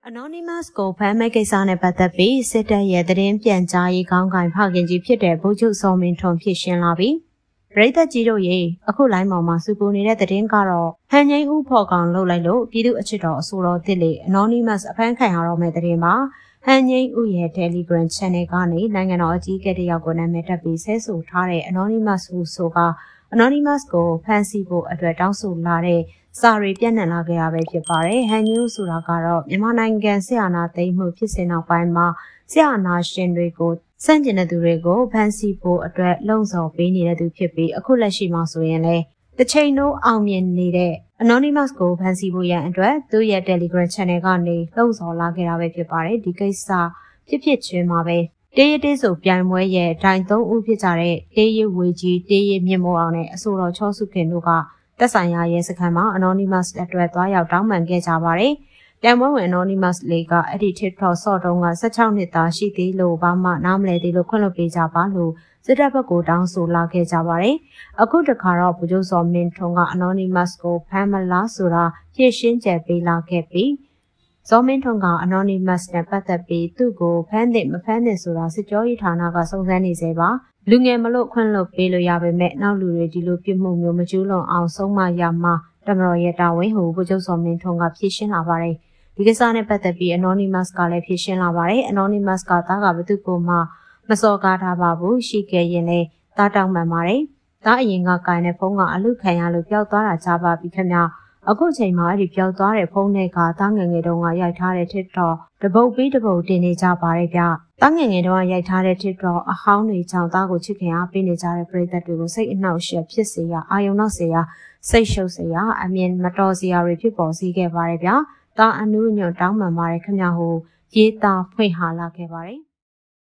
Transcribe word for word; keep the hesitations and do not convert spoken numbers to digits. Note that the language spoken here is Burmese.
Anonymous ကိုဖမ်းမဲ့ကိစ္စနဲ့ပတ်သက်ပြီးစစ်တပ်ရဲ့သတင်းပြန်ကြားရေးခေါင်းကိုင်ဖခင်ကြီးဖြစ်တဲ့ဗိုလ်ချုပ်စောမင်းထွန်းဖြစ်ရှင်းလာပြီ။ပြည်သက်ကြီးတို့ရေအခုလိုင်းပေါ်မှာစူပူနေတဲ့သတင်းကတော့ဟန်ငိမ့်ဦးဖော်ကောင်လှုပ်လိုက်လို့ပြည်သူအချစ်တော်အဆိုတော်တစ်လေ Anonymous အဖမ်းခံရတော့မဲ့သတင်းမှာဟန်ငိမ့်ဦးရဲ့ Telegram Channel ကနေနိုင်ငံတော်အကြီးအကဲတယောက်ကိုနာမည်တပ်ပြီးဆဲဆိုထားတဲ့ Anonymous ဟုဆိုက Anonymous ကိုဖမ်းဆီးဖို့အတွက်တောင်းဆိုလာတဲ့စာရီပြန့်နှံ့လာခဲ့ရပဲဖြစ်ပါတယ်။ဟန်ညူးဆိုတာကတော့မြန်မာနိုင်ငံဆရာနာသိမ်းမှုဖြစ်စဉ်နောက်ပိုင်းမှာဆရာနာရှင်တွေကိုစန့်ကျင်တဲ့သူတွေကိုဖမ်းဆီးဖို့အတွက်လှုံ့ဆော်ပေးနေတဲ့သူဖြစ်ပြီးအခုလက်ရှိမှာဆိုရင်လည်းတစ်ချိန်လုံးအောင်မြင်နေတဲ့ Anonymous ကိုဖမ်းဆီးဖို့ရန်အတွက်သူ့ရဲ့ Telegram Channel ကနေလှုံ့ဆော်လာခဲ့တာပဲဖြစ်ပါတယ်။ဒီကိစ္စဖြစ်ဖြစ်ချင်းမှာပဲတေးရတေးဆိုပြိုင်ပွဲရဲ့ဒိုင်သုံးဦးဖြစ်ကြတဲ့တေးရဝေကြီးတေးရမြင့်မိုးအောင်နဲ့အဆိုတော်ချောစုခင်တို့ကသက်ဆိုင်ရာရဲစခန်းမှာ Anonymous အတွက်သွားရောက်တောင်းပန်ခဲ့ကြပါတယ်။ပြန်ပွဲဝင် Anonymous လေးကအဲ့ဒီ TikTok ဆော့တုံးက၁၆နှစ်သားရှိသေးလို့ဘာမှနားမလည်သေးလို့ခွင့်လွှတ်ပေးကြပါလို့စစ်တပ်ဘက်ကိုတောင်းဆိုလာခဲ့ကြပါတယ်။အခုတခါတော့ဗိုလ်ချုပ်စောမင်းထွန်းက Anonymous ကိုဖမ်းမလားဆိုတာဖြေရှင်းချက်ပေးလာခဲ့ပြီးဇော်မင်းထွန်းက Anonymous နဲ့ပတ်သက်ပြီးသူ့ကိုဖမ်းတဲ့မဖမ်းတဲ့ဆိုတာစစ်ကြောရေးဌာနကစုံစမ်းနေစေပါလူငယ်မလို့ခွင့်လွှတ်ပေးလို့ရပါမယ်နောက်လူတွေဒီလိုပြစ်မှုမျိုးမကျူးလွန်အောင်ဆုံးမရမှာတမတော်ရဲ့တာဝန်ဟိုဗိုလ်ချုပ်စောမင်းထွန်းကဖြေရှင်းလာပါတယ်ဒီကိစ္စနဲ့ပတ်သက်ပြီး Anonymous ကလည်းဖြေရှင်းလာပါတယ် Anonymous ကသားကဘသူကိုမှမစော်ကားထားပါဘူးရှိခဲ့ရင်လည်းသားတောင်းပန်ပါတယ်သားအရင်ကကိုင်တဲ့ဖုန်းကအလုခံရလို့ပျောက်သွားတာကြားပါပြီခင်ဗျအခုချိန်မှာအဲ့ဒီပျောက်သွားတဲ့ဖုန်းတွေကသားငယ်ငယ်တုန်းကရိုက်ထားတဲ့ TikTok တပုတ်ပြီးတပုတ်တင်နေကြပါတယ်ဗျ။သားငယ်ငယ်တုန်းကရိုက်ထားတဲ့ TikTok အဟောင်းတွေကြောင့်သားကိုချစ်ခင်အားပေးနေကြတဲ့ပရိသတ်တွေကိုစိတ်အနှောက်အယှက်ဖြစ်စေရအာယုံနောက်စေရစိတ်ရှုပ်စေရအမြင်မတော်စရာတွေဖြစ်ပေါ်စေခဲ့ပါတယ်ဗျာ။သားအနုညွတ်တောင်းပန်ပါတယ်ခင်ဗျာဟိုရေးသားဖွင့်ဟာလာခဲ့ပါတယ်။